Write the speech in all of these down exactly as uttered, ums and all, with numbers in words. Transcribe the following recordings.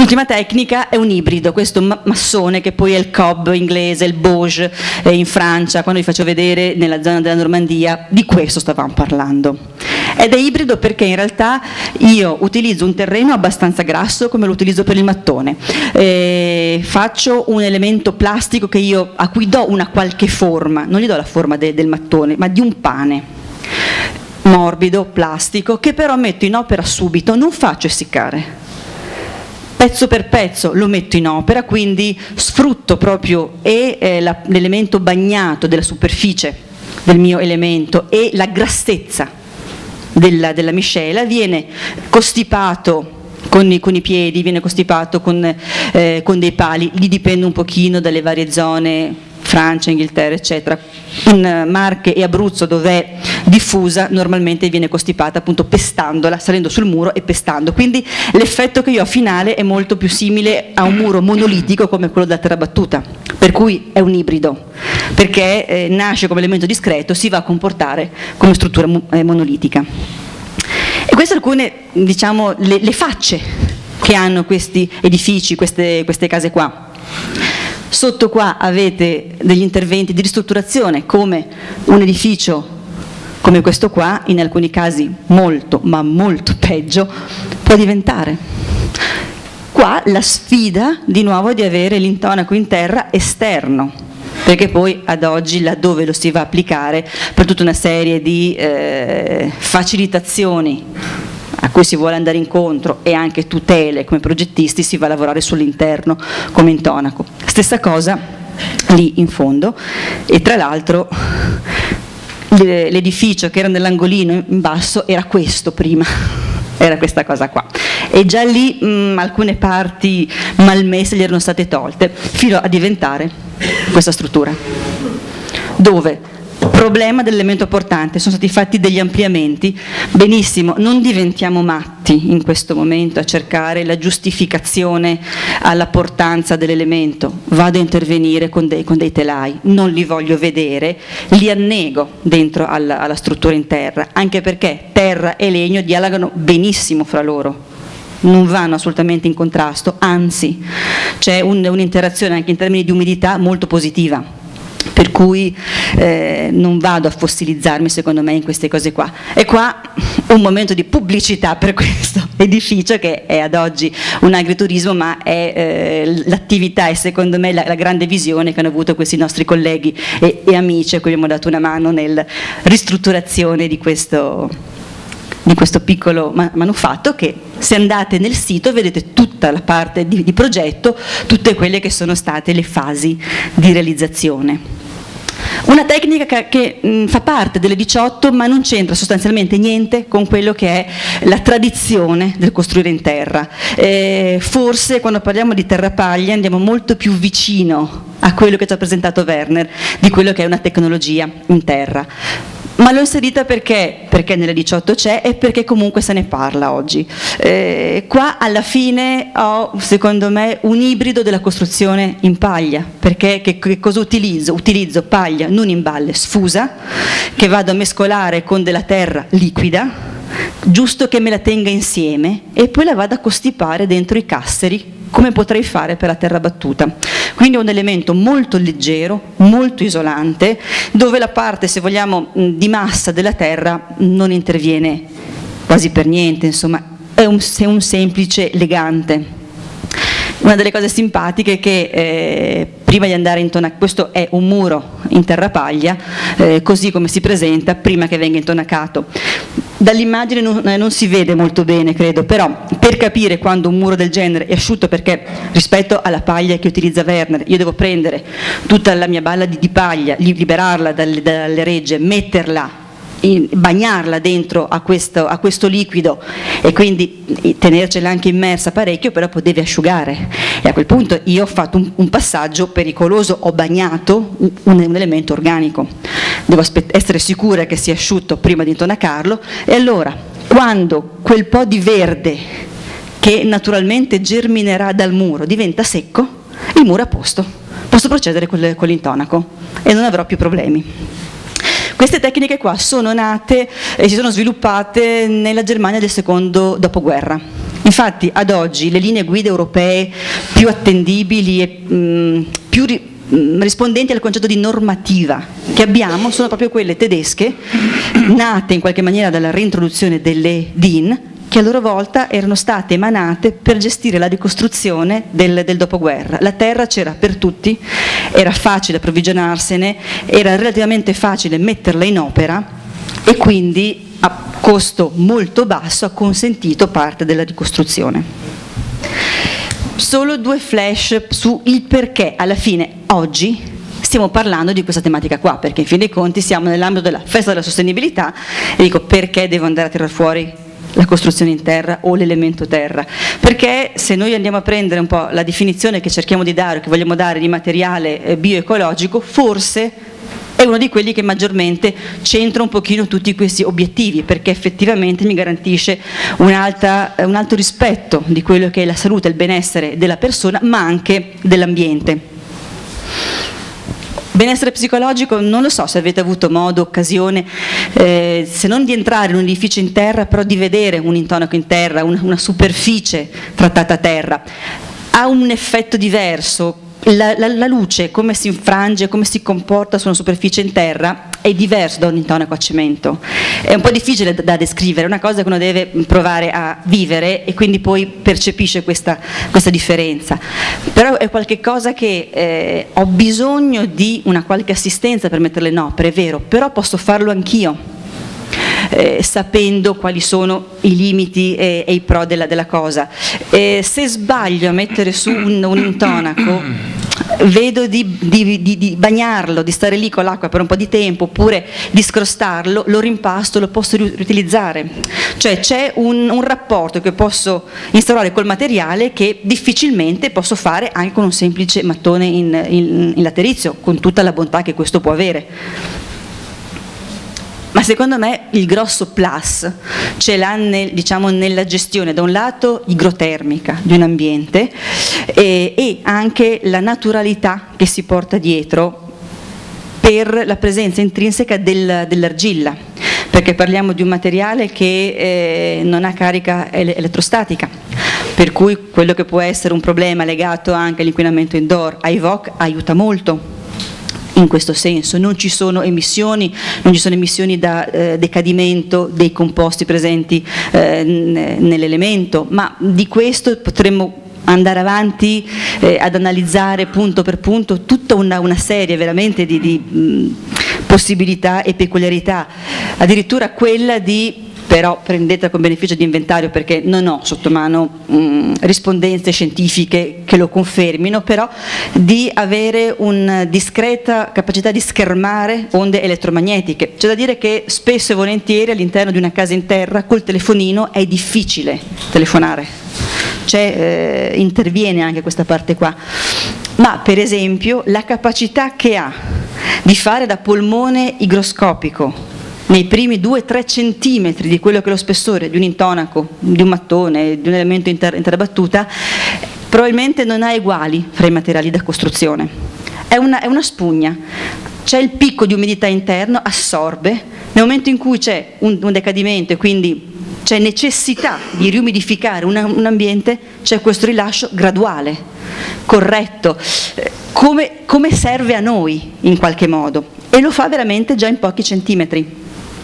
L'ultima tecnica è un ibrido, questo massone che poi è il cob inglese, il Bauge eh, in Francia, quando vi faccio vedere nella zona della Normandia, di questo stavamo parlando. Ed è ibrido perché in realtà io utilizzo un terreno abbastanza grasso come lo utilizzo per il mattone, eh, faccio un elemento plastico che io, a cui do una qualche forma, non gli do la forma de, del mattone, ma di un pane morbido, plastico, che però metto in opera subito, non faccio essiccare. Pezzo per pezzo lo metto in opera, quindi sfrutto proprio e eh, l'elemento bagnato della superficie del mio elemento e la grassezza della, della miscela, viene costipato con i, con i piedi, viene costipato con, eh, con dei pali, lì dipende un pochino dalle varie zone, Francia, Inghilterra, eccetera. In Marche e Abruzzo, dove è diffusa, normalmente viene costipata appunto pestandola, salendo sul muro e pestando. Quindi l'effetto che io ho finale è molto più simile a un muro monolitico come quello della terra battuta, per cui è un ibrido, perché eh, nasce come elemento discreto, si va a comportare come struttura eh, monolitica. E queste alcune, diciamo, le, le facce che hanno questi edifici, queste, queste case qua. Sotto qua avete degli interventi di ristrutturazione, come un edificio come questo qua, in alcuni casi molto, ma molto peggio, può diventare. Qua la sfida di nuovo è di avere l'intonaco in terra esterno, perché poi ad oggi laddove lo si va a applicare per tutta una serie di eh, facilitazioni a cui si vuole andare incontro e anche tutele come progettisti, si va a lavorare sull'interno come intonaco. Stessa cosa lì in fondo, e tra l'altro l'edificio che era nell'angolino in basso era questo prima, era questa cosa qua, e già lì mh, alcune parti malmesse gli erano state tolte fino a diventare questa struttura, dove problema dell'elemento portante, sono stati fatti degli ampliamenti. Benissimo, non diventiamo matti in questo momento a cercare la giustificazione alla portanza dell'elemento, vado a intervenire con dei, con dei telai, non li voglio vedere, li annego dentro alla, alla struttura in terra, anche perché terra e legno dialogano benissimo fra loro, non vanno assolutamente in contrasto, anzi c'è un, un'interazione anche in termini di umidità molto positiva, per cui eh, non vado a fossilizzarmi secondo me in queste cose qua. E qua un momento di pubblicità per questo edificio che è ad oggi un agriturismo, ma è eh, l'attività e secondo me la, la grande visione che hanno avuto questi nostri colleghi e, e amici a cui abbiamo dato una mano nella ristrutturazione di questo, di questo piccolo manufatto, che se andate nel sito vedete tutta la parte di, di progetto, tutte quelle che sono state le fasi di realizzazione. Una tecnica che, che mh, fa parte delle diciotto, ma non c'entra sostanzialmente niente con quello che è la tradizione del costruire in terra. Eh, forse quando parliamo di terrapaglia andiamo molto più vicino a quello che ci ha presentato Werner, di quello che è una tecnologia in terra. Ma l'ho inserita perché? Perché nelle diciotto c'è e perché comunque se ne parla oggi. Eh, qua alla fine ho, secondo me, un ibrido della costruzione in paglia, perché che, che cosa utilizzo? Utilizzo paglia non in balle, sfusa, che vado a mescolare con della terra liquida, giusto che me la tenga insieme, e poi la vado a costipare dentro i casseri, come potrei fare per la terra battuta. Quindi è un elemento molto leggero, molto isolante, dove la parte, se vogliamo, di massa della terra non interviene quasi per niente, insomma, è un, è un semplice legante. Una delle cose simpatiche è che eh, prima di andare in tonaca, questo è un muro in terrapaglia, eh, così come si presenta prima che venga intonacato. Dall'immagine non, non si vede molto bene, credo, però per capire quando un muro del genere è asciutto, perché rispetto alla paglia che utilizza Werner, io devo prendere tutta la mia balla di, di paglia, liberarla dalle, dalle regge, metterla, in, bagnarla dentro a questo, a questo liquido e quindi tenercela anche immersa parecchio, però poi deve asciugare, e a quel punto io ho fatto un, un passaggio pericoloso, ho bagnato un, un elemento organico, devo essere sicura che sia asciutto prima di intonacarlo, e allora quando quel po' di verde che naturalmente germinerà dal muro diventa secco, il muro è a posto, posso procedere con l'intonaco e non avrò più problemi. Queste tecniche qua sono nate e si sono sviluppate nella Germania del secondo dopoguerra, Infatti ad oggi le linee guida europee più attendibili e mh, più ri rispondenti al concetto di normativa che abbiamo sono proprio quelle tedesche, nate in qualche maniera dalla reintroduzione delle D I N, che a loro volta erano state emanate per gestire la ricostruzione del, del dopoguerra. La terra c'era per tutti, era facile approvvigionarsene, era relativamente facile metterla in opera e quindi a costo molto basso ha consentito parte della ricostruzione. Solo due flash su il perché alla fine oggi stiamo parlando di questa tematica qua, perché in fin dei conti siamo nell'ambito della festa della sostenibilità e dico perché devo andare a tirare fuori la costruzione in terra o l'elemento terra, perché se noi andiamo a prendere un po' la definizione che cerchiamo di dare, che vogliamo dare di materiale bioecologico, forse è uno di quelli che maggiormente centra un pochino tutti questi obiettivi, perché effettivamente mi garantisce un, alta, un alto rispetto di quello che è la salute e il benessere della persona, ma anche dell'ambiente. Benessere psicologico, non lo so se avete avuto modo, occasione, eh, se non di entrare in un edificio in terra, però di vedere un intonaco in terra, una, una superficie trattata a terra. Ha un effetto diverso. La, la, la luce, come si infrange, come si comporta su una superficie in terra, è diverso da un intonaco a cemento. È un po' difficile da, da descrivere, è una cosa che uno deve provare a vivere e quindi poi percepisce questa, questa differenza. Però è qualcosa che eh, ho bisogno di una qualche assistenza per metterle in opera, è vero, però posso farlo anch'io. Eh, sapendo quali sono i limiti e, e i pro della, della cosa. Eh, se sbaglio a mettere su un, un intonaco, vedo di, di, di, di bagnarlo, di stare lì con l'acqua per un po' di tempo, oppure di scrostarlo, lo rimpasto, lo posso riutilizzare. Cioè c'è un, un rapporto che posso instaurare col materiale che difficilmente posso fare anche con un semplice mattone in, in, in laterizio, con tutta la bontà che questo può avere. Ma secondo me il grosso plus ce l'ha nel, diciamo, nella gestione, da un lato igrotermica di un ambiente e, e anche la naturalità che si porta dietro per la presenza intrinseca del, dell'argilla, perché parliamo di un materiale che eh, non ha carica elettrostatica, per cui quello che può essere un problema legato anche all'inquinamento indoor, ai V O C aiuta molto. In questo senso non ci sono emissioni, non ci sono emissioni da eh, decadimento dei composti presenti eh, nell'elemento, ma di questo potremmo andare avanti eh, ad analizzare punto per punto tutta una, una serie veramente di, di mh, possibilità e peculiarità, addirittura quella di, però prendetela con beneficio di inventario perché non ho sotto mano mh, rispondenze scientifiche che lo confermino, però di avere una discreta capacità di schermare onde elettromagnetiche. C'è da dire che spesso e volentieri all'interno di una casa in terra col telefonino è difficile telefonare, cioè, eh, interviene anche questa parte qua, ma per esempio la capacità che ha di fare da polmone igroscopico nei primi due tre centimetri di quello che è lo spessore di un intonaco, di un mattone, di un elemento in terra, in terra battuta, probabilmente non ha eguali fra i materiali da costruzione. È una, è una spugna, c'è il picco di umidità interno, assorbe, nel momento in cui c'è un, un decadimento e quindi c'è necessità di riumidificare un, un ambiente, c'è questo rilascio graduale, corretto, come, come serve a noi in qualche modo, e lo fa veramente già in pochi centimetri.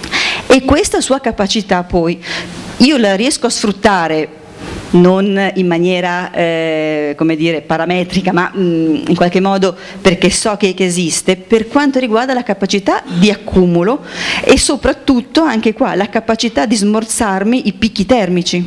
E questa sua capacità poi io la riesco a sfruttare non in maniera eh, come dire parametrica, ma mh, in qualche modo perché so che, che esiste, per quanto riguarda la capacità di accumulo e soprattutto anche qua la capacità di smorzarmi i picchi termici.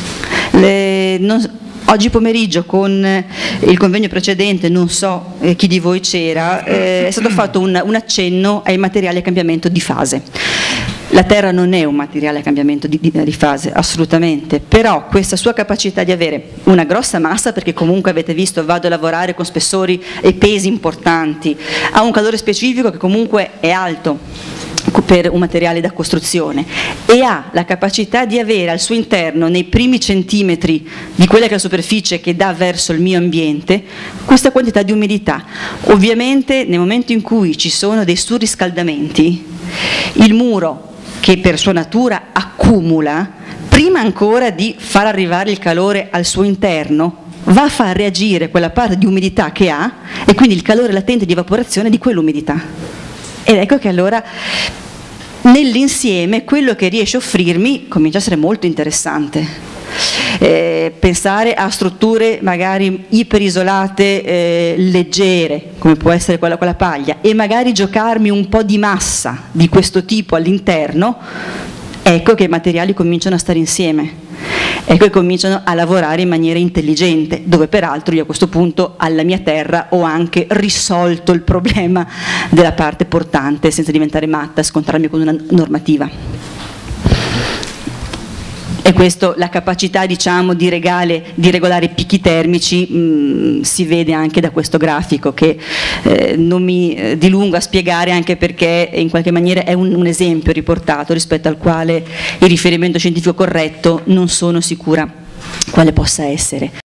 Le, non, Oggi pomeriggio con il convegno precedente, non so eh, chi di voi c'era, eh, è stato fatto un, un accenno ai materiali a cambiamento di fase. La Terra non è un materiale a cambiamento di, di, di fase, assolutamente, però questa sua capacità di avere una grossa massa, perché comunque avete visto vado a lavorare con spessori e pesi importanti, ha un calore specifico che comunque è alto per un materiale da costruzione e ha la capacità di avere al suo interno, nei primi centimetri di quella che è la superficie che dà verso il mio ambiente, questa quantità di umidità. Ovviamente nel momento in cui ci sono dei surriscaldamenti, il muro che per sua natura accumula prima ancora di far arrivare il calore al suo interno, va a far reagire quella parte di umidità che ha e quindi il calore latente di evaporazione di quell'umidità. Ed ecco che allora nell'insieme quello che riesce a offrirmi comincia a essere molto interessante. Eh, pensare a strutture magari iperisolate, eh, leggere, come può essere quella con la paglia, e magari giocarmi un po' di massa di questo tipo all'interno, ecco che i materiali cominciano a stare insieme. Ecco che cominciano a lavorare in maniera intelligente, dove peraltro io a questo punto alla mia terra ho anche risolto il problema della parte portante senza diventare matta, scontrarmi con una normativa. E questo, la capacità diciamo di, regale, di regolare i picchi termici mh, si vede anche da questo grafico che eh, non mi eh, dilungo a spiegare, anche perché in qualche maniera è un, un esempio riportato rispetto al quale il riferimento scientifico corretto non sono sicura quale possa essere.